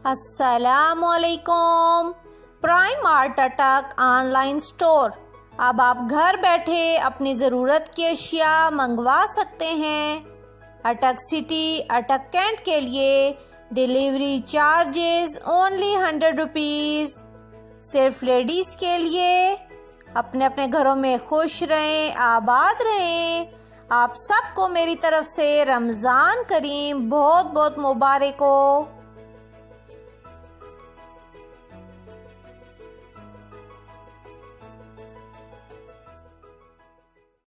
अस्सलामुअलैकुम। Prime art Attock online store. अब आप घर बैठे अपनी ज़रूरत की अशिया मंगवा सकते हैं। अटक सिटी अटक कैंट के लिए डिलीवरी चार्जेस ओनली 100 रुपीज़। सिर्फ लेडीज़ के लिए। अपने अपने घरों में खुश रहें, आबाद रहें। आप सबको मेरी तरफ से रमज़ान करीम बहुत बहुत मुबारक हो।